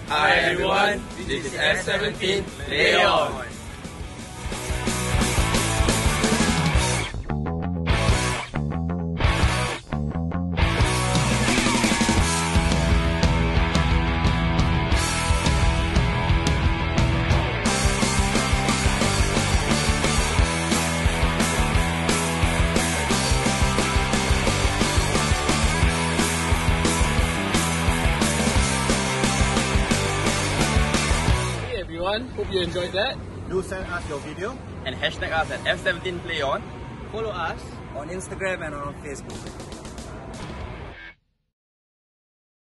Hi everyone, this is F17, play on! Hope you enjoyed that. Do send us your video and hashtag us at F17 play on. Follow us on Instagram and on Facebook.